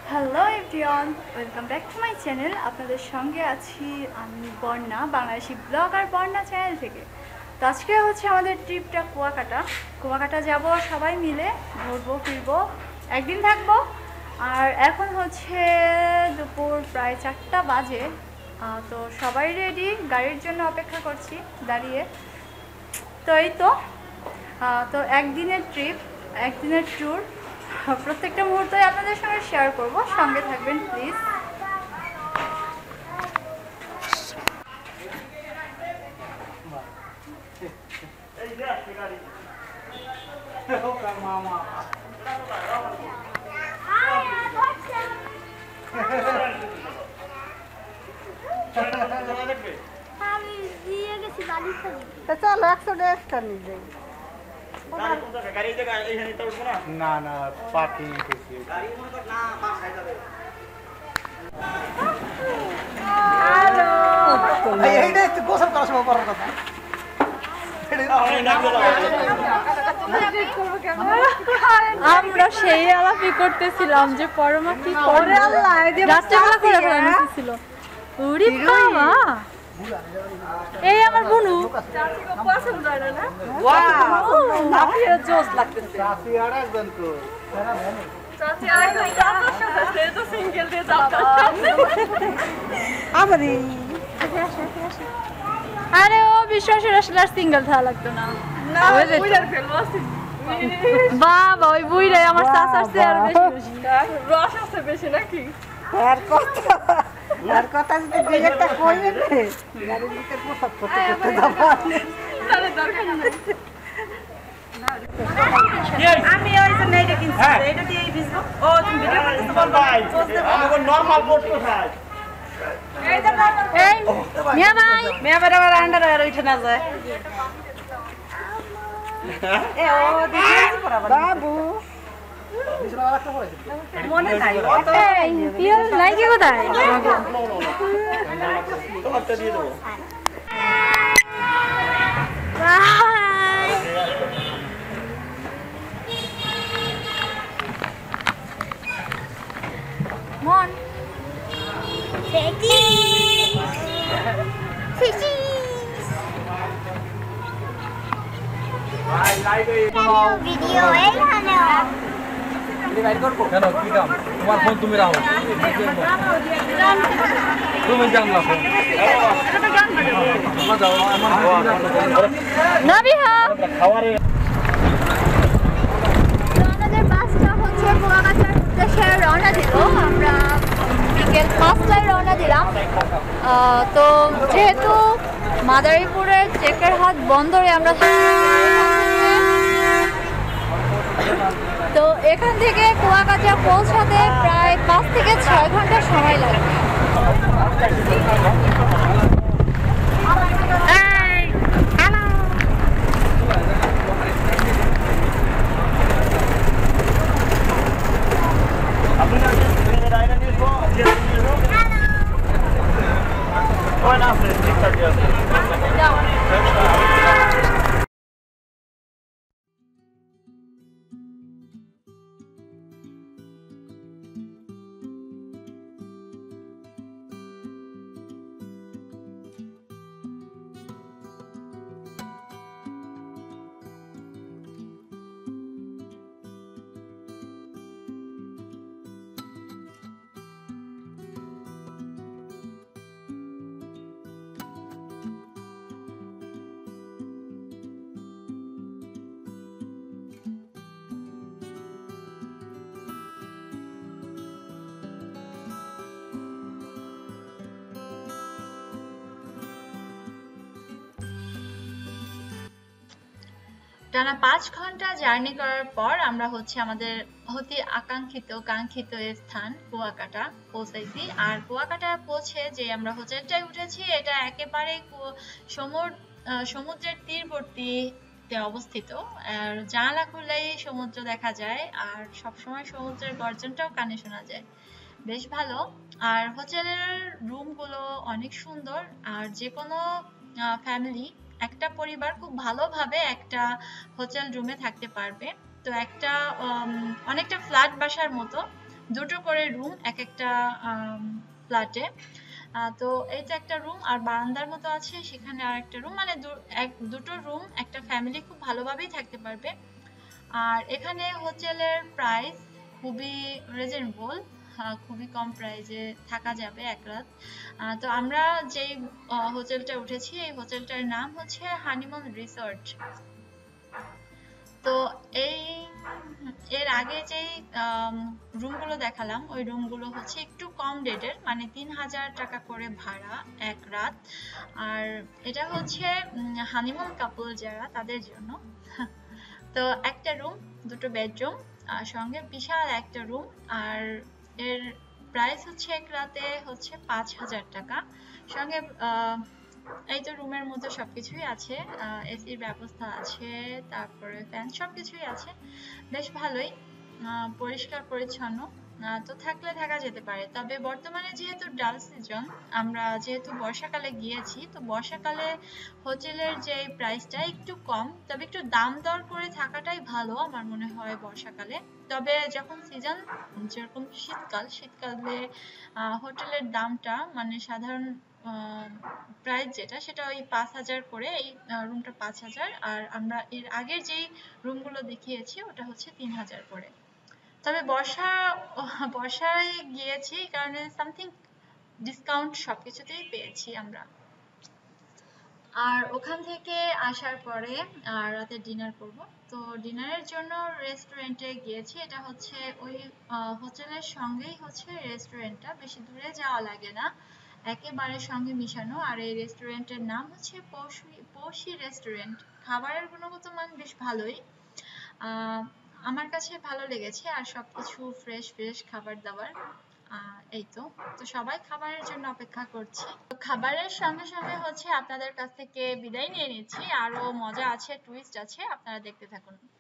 Hello everyone, welcome back to my channel. আপনাদের সঙ্গে আছি আমি বর্ণা, বাংলাদেশি ব্লগার বর্ণা চ্যানেল থেকে। তো আজকে হচ্ছে আমাদের ট্রিপটা কুয়াকাটা যাব সবাই মিলে, ঘুরবো ফিরবো, একদিন থাকবো। আর এখন হচ্ছে দুপুর প্রায় 4টা বাজে। তো সবাই রেডি, গাড়ির জন্য অপেক্ষা করছি দাঁড়িয়ে। তো এই তো একদিনের ট্রিপ, একদিনের ট্যুর, প্রত্যেকটা মুহূর্তে আপনাদের সঙ্গে শেয়ার করব, সঙ্গে থাকবেন প্লিজ। চলো 100 নিয়ে যাই। না না পার্কিং গোসল করার সময় পড়ার কথা। আমরা সেই আলাপি করতেছিলাম যে পরমা কি করে, রাত্রেবেলা করে ফেলা ছিল। উরি বাবা, এই আমার বোনু পছন্দ হয় না। ওয়াও, নাপির জোস লাগতেছে। চাচি আর একজন তো চাচি আরেকজন চাচার সাথে, সে তো সিঙ্গেল দিয়ে যাচ্ছে। আমারই আরে ও বিশ্বাসের আসলে আর সিঙ্গেল থাকা লাগতো না। বাবা, ওই বুইরাই আমার চাচার চেয়ে আর বেশি রস আছে বেশি নাকি? আর কথা যদি দুই একটা কই নেবে গাড়ির ভিতরে পোশাক করতে করতে যাবো। আমি ওই জন্য এইটা কিনছি, এইটা দিয়েই ভিজবো। ও তুমি ভিডিও করতেছো, বলবো আমাকে নরমাল বোর্ড কোথায়? এই মিয়া ভাই, মেয়ে বেড়া বেড়া আন্ডার উঠে না যায়। এ ও দিদি পড়াবা বাবু মনে নাই অত পিয়ল নাই কি কোথায়? তোমারটা দিয়ে দেবো। মন ভিডিও এইখানে কেন কি কাম? তোমার ফোন তুমি রাখো, তুমি জানলা ফোন নাবিহা। খাবারে আমাদের বাসটা হচ্ছে কুয়াকাটার উদ্দেশ্যে রওনা দিল। আমরা বিকেল 5টায় রওনা দিলাম। তো যেহেতু মাদারীপুরের চেকেরহাট বন্দরে আমরা তো এখান থেকে কুয়াকাটা পৌঁছাতে প্রায় 5 থেকে 6 ঘন্টা সময় লাগবে। টানা 5 ঘন্টা জার্নি করার পর আমরা হচ্ছে আমাদের অতি কাঙ্ক্ষিত স্থান কুয়াকাটা পৌঁছাইছি। আর কুয়াকাটা পৌঁছে যে আমরা হোটেলটায় উঠেছি, এটা একেবারে সমুদ্রের তীরবর্তীতে অবস্থিত। আর জানালা খুললেই সমুদ্র দেখা যায়, আর সবসময় সমুদ্রের গর্জনটাও কানে শোনা যায়, বেশ ভালো। আর হোটেলের রুমগুলো অনেক সুন্দর, আর যে কোনো ফ্যামিলি, একটা পরিবার খুব ভালোভাবে একটা হোটেল রুমে থাকতে পারবে। তো একটা অনেকটা ফ্ল্যাট বাসার মতো, দুটো করে রুম এক একটা ফ্ল্যাটে। তো এইটা একটা রুম আর বারান্দার মতো আছে, সেখানে আর একটা রুম, মানে দুটো রুম একটা ফ্যামিলি খুব ভালোভাবেই থাকতে পারবে। আর এখানে হোটেলের প্রাইস খুবই রিজনেবল, খুবই কম প্রাইসে থাকা যাবে এক রাত। তো আমরা যেই হোটেলটা উঠেছি এই হোটেলটার নাম হচ্ছে হানিমুন রিসর্ট। তো এর আগে যেই রুমগুলো দেখালাম ওই রুমগুলো হচ্ছে একটু কম রেটের, মানে 3000 টাকা করে ভাড়া এক রাত। আর এটা হচ্ছে হানিমুন কাপল যারা তাদের জন্য। তো একটা রুম, দুটো বেডরুম, সঙ্গে বিশাল একটা রুম। আর এর প্রাইস হচ্ছে এক রাতে হচ্ছে 5000 টাকা। সঙ্গে এই তো রুমের মধ্যে সবকিছুই আছে, এসির ব্যবস্থা আছে, তারপরে ফ্যান, সবকিছুই আছে, বেশ ভালোই, পরিষ্কার পরিচ্ছন্ন। তো থাকলে থাকা যেতে পারে। তবে বর্তমানে যেহেতু ডাল সিজন, আমরা যেহেতু বর্ষাকালে গিয়েছি, তো বর্ষাকালে হোটেলের যে প্রাইসটা একটু কম, তবে একটু দাম দর করে থাকাটাই ভালো আমার মনে হয় বর্ষাকালে। তবে যখন সিজন যেরকম শীতকালে হোটেলের দামটা মানে সাধারণ প্রাইস যেটা সেটা ওই 5000 করে, এই রুমটা 5000, আর আমরা এর আগের যেই রুমগুলো দেখিয়েছি ওটা হচ্ছে 3000 করে। তবে বর্ষায় গিয়েছি এই কারণে সামথিং ডিসকাউন্ট সবকিছুতেই পেয়েছি আমরা। আর ওখান থেকে আসার পরে রাতে ডিনার করব। তো ডিনারের জন্য রেস্টুরেন্টে গিয়েছি, এটা হচ্ছে ওই হোটেলের সঙ্গেই হচ্ছে রেস্টুরেন্টটা, বেশি দূরে যাওয়া লাগে না, একেবারে সঙ্গে মিশানো। আর এই রেস্টুরেন্টের নাম হচ্ছে পৌশি রেস্টুরেন্ট। খাবারের গুণগত মান বেশ ভালোই, আমার কাছে ভালো লেগেছে। আর সবকিছু ফ্রেশ খাবার দাবার। এই তো সবাই খাবারের জন্য অপেক্ষা করছি। খাবারের সঙ্গে সঙ্গে হচ্ছে আপনাদের কাছ থেকে বিদায় নিয়ে নিচ্ছি, আরো মজা আছে, টুইস্ট আছে, আপনারা দেখতে থাকুন।